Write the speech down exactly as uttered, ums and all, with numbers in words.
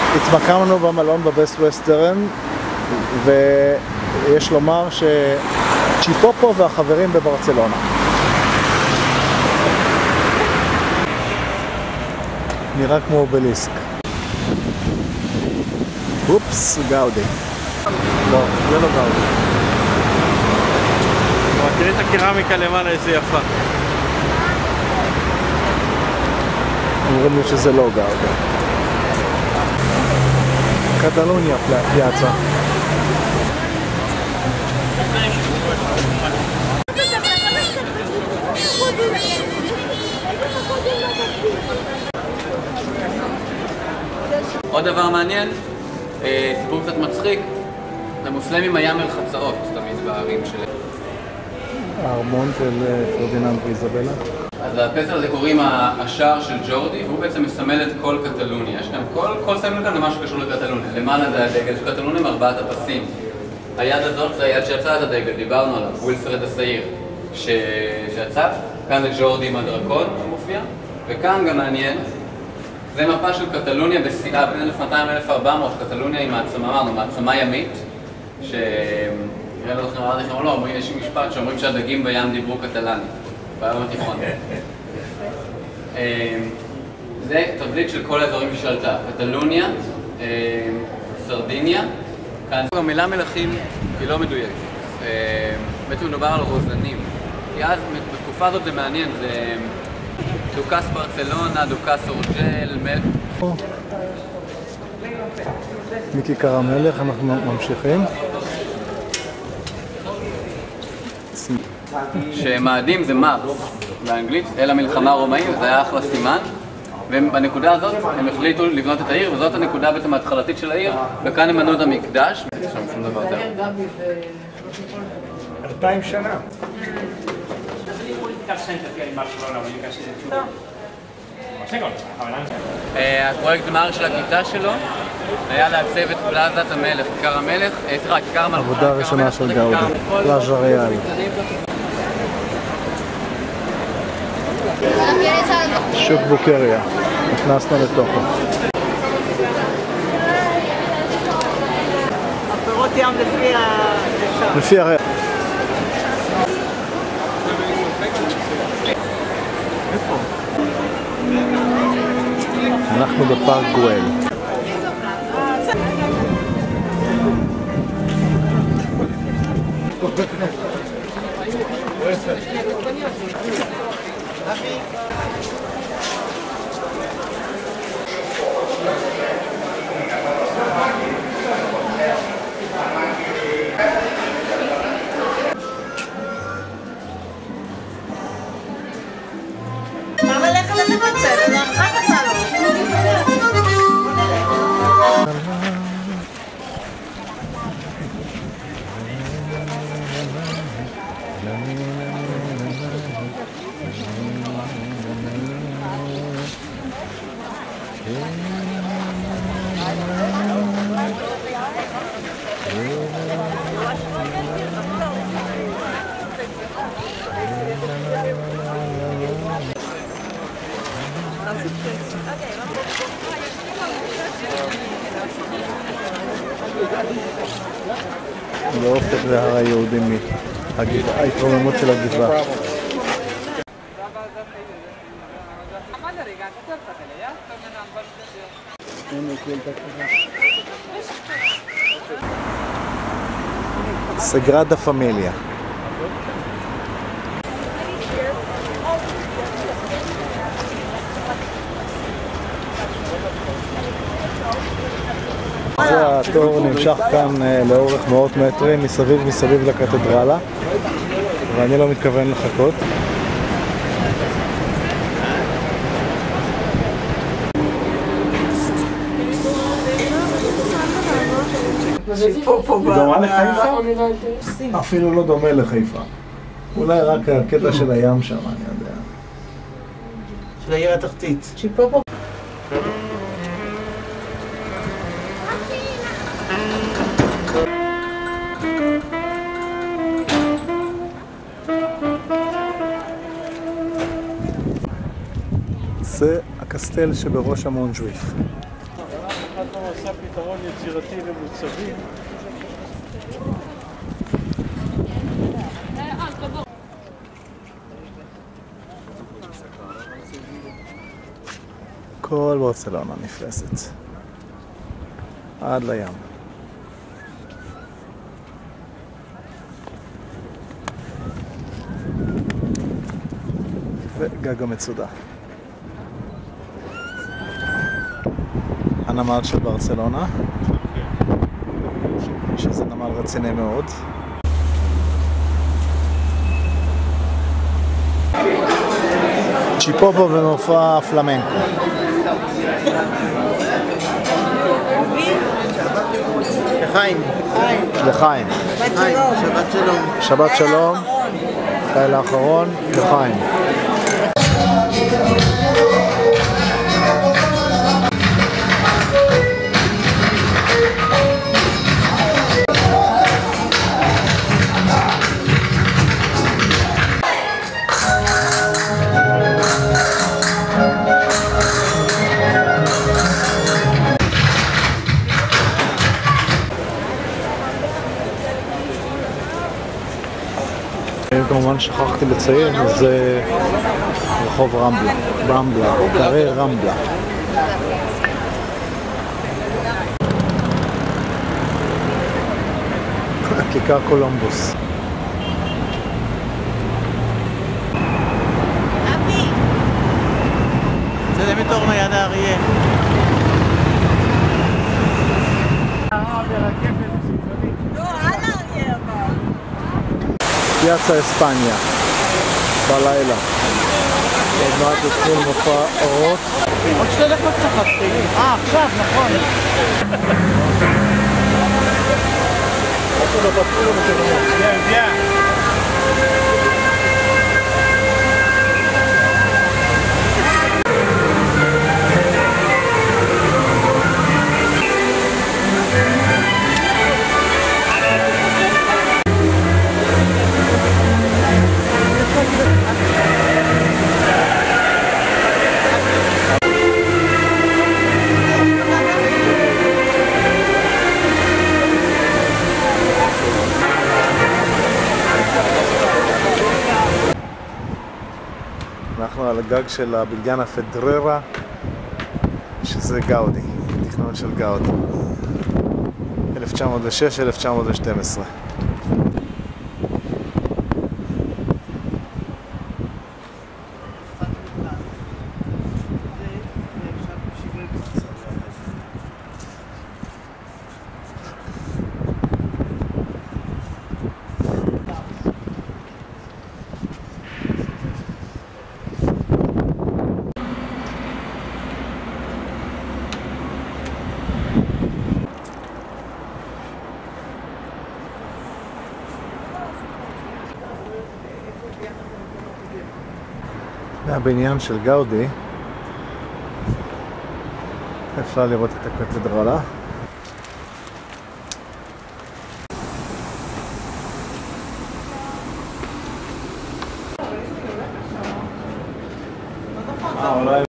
התמקמנו במלון בבסט ווסטרן, ויש לומר שצ'יפופו והחברים בברצלונה. נראה כמו אובליסק. אופס, גאודי. לא, זה לא גאודי. תראי את הקרמיקה למעלה, איזה יפה. אומרים לי שזה לא גאודי. קטלוניה פיאצה. עוד דבר מעניין, סיפור קצת מצחיק, למוסלמים היה מרחצאות תמיד בערים שלהם. הארמון של פרדיננד ואיזבלה. אז לפסל הזה קוראים השער של ג'ורדי, והוא בעצם מסמל את כל קטלוניה. יש כאן כל, כל סמל כאן למשהו קשור לקטלוניה. למעלה זה הדגל של קטלוניה עם ארבעת הפסים. היד הזאת זה היד שיצא את הדגל, דיברנו עליו, ווילפרד השעיר שיצא. כאן זה ג'ורדי עם הדרקון המופיע, וכאן גם מעניין, זה מפה של קטלוניה בשיאה בין אלף מאתיים אלף ארבע מאות, קטלוניה היא מעצמה, אמרנו, מעצמה ימית, ש... נראה לא זוכר אמרתי לכם או לא, יש משפט שאומרים שהדגים בים דיברו קטלני, בים התיכון. זה תבליט של כל האזורים ששלטה, קטלוניה, סרדיניה, כאן המילה מלכים היא לא מדויקת, בעצם מדובר על רוזנים, כי אז בתקופה הזאת זה מעניין, זה דוכס ברצלונה, דוכס אורג'ל, מל... מכיכר המלך אנחנו ממשיכים. שמאדים זה מרס באנגלית, אל המלחמה הרומאים, זה היה אחלה סימן, ובנקודה הזאת הם החליטו לבנות את העיר, וזאת הנקודה בעצם ההתחלתית של העיר, וכאן הם בנו את המקדש. יש שם שום דבר יותר. אלפיים שנה. הפרויקט גמר של הכיתה שלו היה לעצב את פלאזת המלך, כיכר המלך, סליחה, כיכר המלכה. עבודה ראשונה של גאודי, פלאז'ה ריאל. שוק בוקריה, נכנסנו לתוכו. הפירות ים לפי ה... לפי הריאל. אנחנו בפארק גואל. מה ללכת לבצל? זה אחר כך לעלות. לא הופך להר היהודים מההתרוממות של הגבעה. סגרדה פמיליה. זה התור נמשך כאן לאורך מאות מטרים מסביב מסביב לקתדרלה, ואני לא מתכוון לחכות. היא דומה לחיפה? אפילו לא דומה לחיפה. אולי רק הקטע של הים שם, אני יודע. של העיר התחתית. זה הקסטל שבראש המונג'וויף. אחד לא עשה פתרון יצירתי למוצבים. כל ברצלונה נפרסת עד לים. וגג המצודה. הנמל של ברצלונה, שזה נמל רציני מאוד. צ'יפופו ומופע פלמנקו. לחיים. לחיים. שבת שלום. שבת שלום. לילה האחרון. לחיים. כמובן שכחתי לציין, זה רחוב רמבלה, רמבלה, קרי רמבלה. כיכר קולומבוס. אבי! זה מתור מיד האריה. לא, על האריה אבל. פיאצה אספניה, בלילה. עוד מעט התחיל מופע אורות. עוד שתי דקות צחקתי. אה, עכשיו, נכון. אנחנו על הגג של הבניין הפדררה, שזה גאודי, תכנון של גאודי, אלף תשע מאות ושש אלף תשע מאות ושתים עשרה. מהבניין של גאודי אפשר לראות את הקתדרלה.